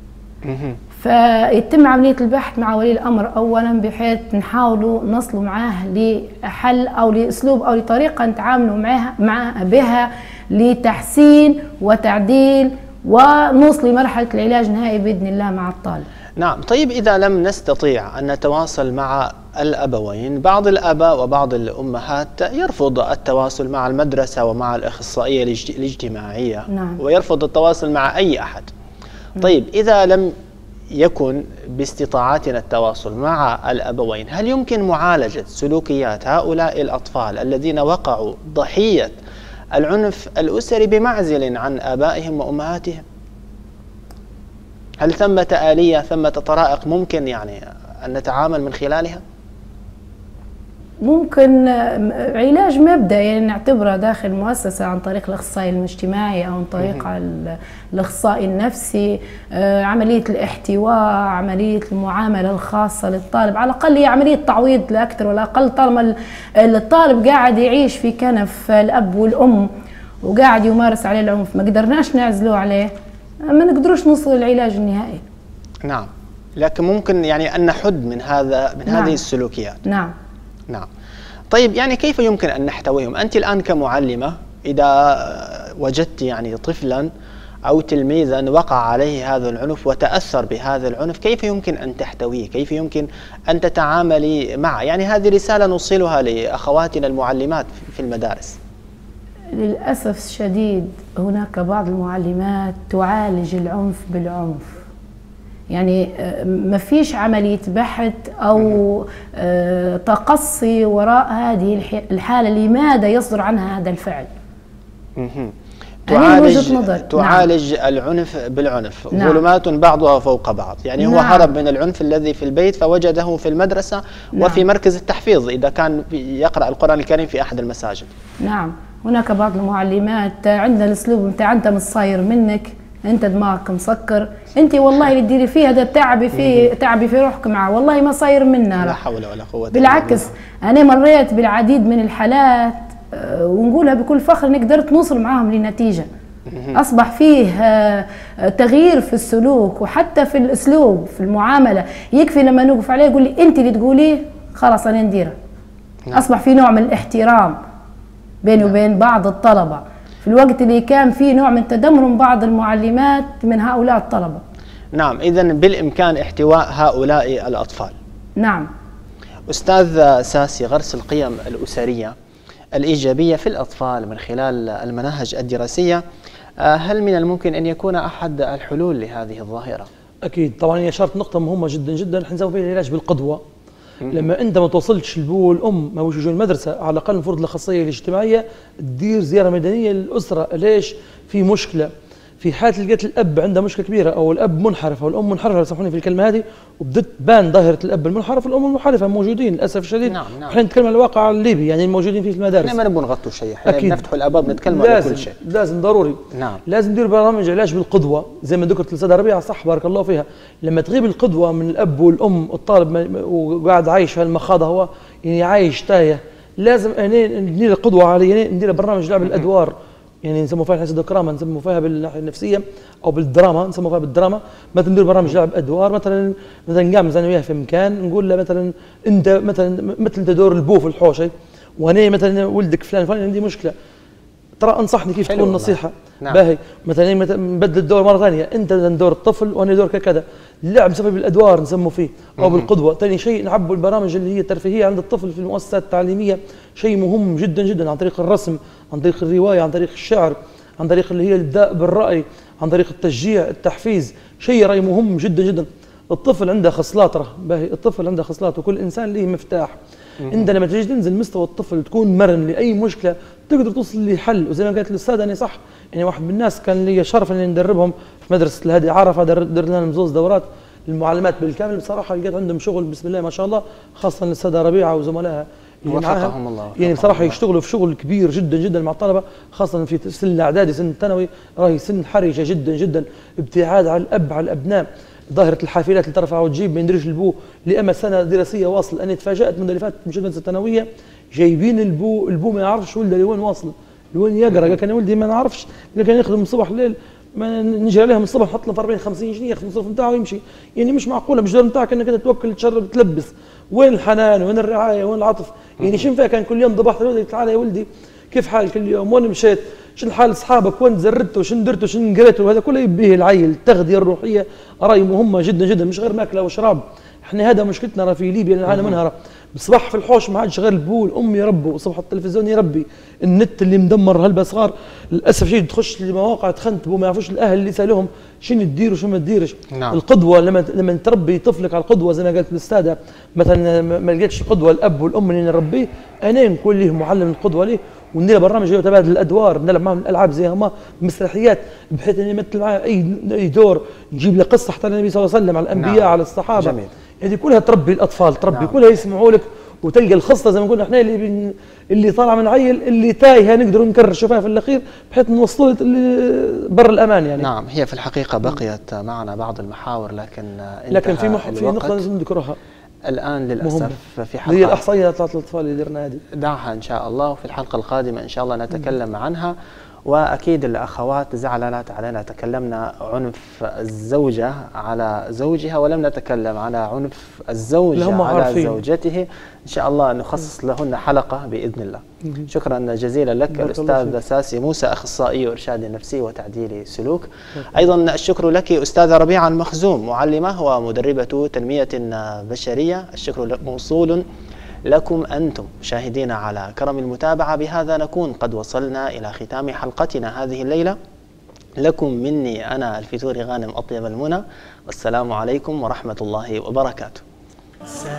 B: فيتم عمليه البحث مع ولي الامر اولا، بحيث نحاولوا نصلوا معاه لحل او لاسلوب او لطريقه نتعاملوا معها بها لتحسين وتعديل ونوصل لمرحله العلاج النهائي باذن الله مع الطالب.
A: نعم. طيب إذا لم نستطيع أن نتواصل مع الأبوين، بعض الآباء وبعض الأمهات يرفض التواصل مع المدرسة ومع الأخصائية الاجتماعية.
B: نعم.
A: ويرفض التواصل مع أي أحد. طيب إذا لم يكن باستطاعتنا التواصل مع الأبوين، هل يمكن معالجة سلوكيات هؤلاء الأطفال الذين وقعوا ضحية العنف الأسري بمعزل عن آبائهم وأمهاتهم؟ هل ثمة آلية، ثمة طرائق ممكن يعني أن نتعامل من خلالها؟
B: ممكن علاج مبدئي يعني نعتبره داخل المؤسسة عن طريق الأخصائي الاجتماعي أو عن طريق الأخصائي النفسي، عملية الاحتواء، عملية المعاملة الخاصة للطالب، على الأقل هي عملية تعويض لا أكثر ولا أقل. طالما الطالب قاعد يعيش في كنف الأب والأم وقاعد يمارس عليه العنف، ما قدرناش نعزله عليه، ما نقدروش نوصل للعلاج النهائي.
A: نعم، لكن ممكن يعني أن نحد من هذه السلوكيات.
B: نعم.
A: طيب يعني كيف يمكن أن نحتويهم؟ أنت الآن كمعلمة إذا وجدت يعني طفلا أو تلميذا وقع عليه هذا العنف وتأثر بهذا العنف، كيف يمكن أن تحتويه؟ كيف يمكن أن تتعاملي معه؟ يعني هذه رسالة نوصلها لأخواتنا المعلمات في المدارس.
B: للأسف الشديد هناك بعض المعلمات تعالج العنف بالعنف، يعني ما فيش عملية بحث أو تقصي وراء هذه الحالة، لماذا يصدر عنها هذا الفعل.
A: تعالج العنف بالعنف. ظلمات بعضها فوق بعض، يعني هو هرب من العنف الذي في البيت فوجده في المدرسة وفي مركز التحفيظ إذا كان يقرأ القرآن الكريم في أحد المساجد.
B: نعم، هناك بعض المعلمات عندها الأسلوب بتاع أنت مش صاير منك، انت دماغك مسكر، انت والله اللي تديري فيه هذا تعبي في روحك معه، والله ما صاير منا.
A: لا حول ولا قوة.
B: بالعكس انا مريت بالعديد من الحالات ونقولها بكل فخر اني قدرت نوصل معاهم لنتيجة. اصبح فيه تغيير في السلوك وحتى في الاسلوب في المعاملة، يكفي لما نوقف عليه يقول لي انت اللي تقوليه خلاص انا نديره. اصبح في نوع من الاحترام بيني وبين بعض الطلبة في الوقت اللي كان فيه نوع من تدمر بعض المعلمات من هؤلاء الطلبة.
A: نعم، إذن بالإمكان احتواء هؤلاء الأطفال.
B: نعم.
A: أستاذ ساسي، غرس القيم الأسرية الإيجابية في الأطفال من خلال المناهج الدراسية، هل من الممكن أن يكون أحد الحلول لهذه الظاهرة؟
C: أكيد طبعا، هي شرط نقطة مهمة جدا جدا، نحن نسوي فيها العلاج بالقدوة. لما انت ما توصلتش البو والام ما وجهوا المدرسه، على الاقل المفروض الاخصائيه الاجتماعيه تدير زياره ميدانيه للاسره. ليش؟ في مشكله، في حاله لقيت الاب عنده مشكله كبيره او الاب منحرف او الام منحرفه، سامحوني في الكلمه هذه، وبدت تبان ظاهره الاب المنحرف والام المنحرفه موجودين للاسف الشديد.
A: نعم.
C: احنا نتكلم عن الواقع الليبي يعني الموجودين فيه في المدارس.
A: احنا ما نبغى نغطوا شيء، احنا نفتحوا الابواب نتكلم على كل شيء.
C: لازم ضروري.
A: نعم.
C: لازم ندير برامج علاج بالقدوه زي ما ذكرت الاستاذه ربيعه، صح بارك الله فيها. لما تغيب القدوه من الاب والام، الطالب وقاعد عايش في المخاضه، هو يعني عايش تايه، لازم ندير القدوه عليه، ندير برنامج لعب الادوار، يعني نسموه فيها الحسد والكرامه، نسموه فيها بالناحيه النفسيه او بالدراما، نسموه فيها بالدراما. مثلا ندير برامج لعب ادوار، مثلا نقام انا وياه في مكان نقول له مثلا انت مثل دور البو في الحوشه، وانا مثلا ولدك فلان فلان عندي مشكله، ترى انصحني كيف تكون نصيحه.
A: نعم.
C: باهي مثلا نبدل الدور مره ثانيه، انت دور الطفل وانا دور كذا، اللعب نسوي بالادوار نسموه فيه او بالقدوه. ثاني شيء نعبوا البرامج اللي هي الترفيهيه عند الطفل في المؤسسات التعليميه، شيء مهم جدا جدا، عن طريق الرسم، عن طريق الروايه، عن طريق الشعر، عن طريق اللي هي الابداء بالراي، عن طريق التشجيع، التحفيز، شيء راي مهم جدا جدا. الطفل عنده خصلات، باهي الطفل عنده خصلات وكل انسان له مفتاح. انت لما تيجي تنزل مستوى الطفل تكون مرن لاي مشكله تقدر توصل لحل. وزي ما قالت الاستاذه انا صح، يعني واحد من الناس كان لي شرف اني ندربهم في مدرسه الهادي عرفه، درنا لهم زوز دورات المعلمات بالكامل. بصراحه لقيت عندهم شغل بسم الله ما شاء الله، خاصه الاستاذه ربيعه وزملائها اللي معاها، يعني بصراحه يشتغلوا في شغل كبير جدا جدا مع الطلبه، خاصه في سن الاعدادي سن الثانوي، راهي سن حرجه جدا جدا، ابتعاد على الاب على الابناء، ظاهره الحافلات اللي ترفع وتجيب ما يندريش البو لأما سنه دراسيه واصل. انا تفاجات من اللي فات مش المدرسه الثانويه جايبين البو ما يعرفش ولده لوين واصل، لوين يقرا. قال كان ولدي ما نعرفش، قال كان يخدم من الصبح الليل، ما نجي عليهم الصبح نحط له في 40 50 جنيه ياخذ المصروف نتاعه ويمشي. يعني مش معقوله، مش دور نتاعك انك انت توكل تشرب تلبس. وين الحنان وين الرعايه وين العطف؟ يعني شنو فيها كان كل يوم ضبحت ولدي تعال يا ولدي كيف حالك كل يوم، وين مشيت، شنو حال اصحابك، وين زردت وشن درت وشن قريت، وهذا كله يبيه العيل. التغذيه الروحيه راي مهمه جدا جدا، مش غير ماكله وشراب. احنا هذا مشكلتنا راه في ليبيا نعاني منها، بصباح في الحوش ما عادش غير البول امي يربوا وصبح التلفزيون يربي النت اللي مدمر هلبا صغار للاسف شيء تخش لمواقع تخنتبوا ما يعرفوش الاهل اللي يسالوهم شنو تدير وشنو ما تديرش.
A: نعم.
C: القدوه لما تربي طفلك على القدوه زي ما قالت الاستاذه مثلا ما لقيتش قدوه الاب والام اللي نربيه انا نكون ليه معلم القدوه ليه وندير برامج تبادل الادوار نلعب معهم الالعاب زي هما مسرحيات بحيث ان يمثل معاه اي دور نجيب له قصه حتى النبي صلى الله عليه وسلم على الانبياء. نعم. على الصحابه. جميل. هذه كلها تربي الاطفال تربي. نعم. كلها يسمعوا لك وتلقى الخصله زي ما قلنا احنا اللي طالع من عيل اللي تايهه نقدر نكرر فيها في الاخير بحيث نوصلوا بر الامان يعني.
A: نعم هي في الحقيقه بقيت معنا بعض المحاور لكن
C: في نقطه لازم نذكرها
A: الآن للأسف في حلقة
C: هي الإحصائية بتاعت الأطفال اللي درنا هذه
A: دعها إن شاء الله وفي الحلقة القادمة إن شاء الله نتكلم عنها. وأكيد الأخوات زعلانات علينا تكلمنا عنف الزوجة على زوجها ولم نتكلم على عنف الزوج على زوجته. إن شاء الله نخصص لهن حلقة بإذن الله. شكرا جزيلا لك الأستاذ ساسي موسى أخصائي إرشاد نفسي وتعديل سلوك. أيضا الشكر لك أستاذة ربيعة المخزوم معلمة ومدربة تنمية بشرية. الشكر موصول لكم أنتم مشاهدين على كرم المتابعة. بهذا نكون قد وصلنا إلى ختام حلقتنا هذه الليلة. لكم مني أنا الفيتوري غانم أطيب المنى والسلام عليكم ورحمة الله وبركاته.